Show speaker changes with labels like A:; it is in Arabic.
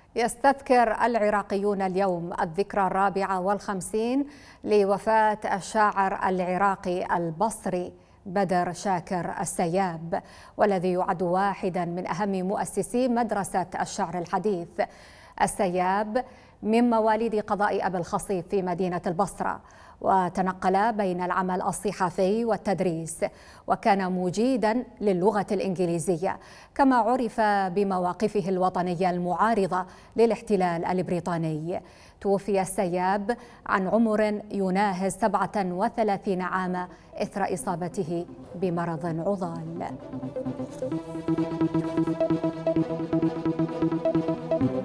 A: يستذكر العراقيون اليوم الذكرى 54 لوفاة الشاعر العراقي البصري بدر شاكر السياب، والذي يعد واحدا من أهم مؤسسي مدرسة الشعر الحديث. السياب من مواليد قضاء أبي الخصيب في مدينة البصرة، وتنقل بين العمل الصحفي والتدريس، وكان مجيدا للغة الإنجليزية، كما عرف بمواقفه الوطنية المعارضة للاحتلال البريطاني. توفي السياب عن عمر يناهز 37 عاما إثر إصابته بمرض عضال.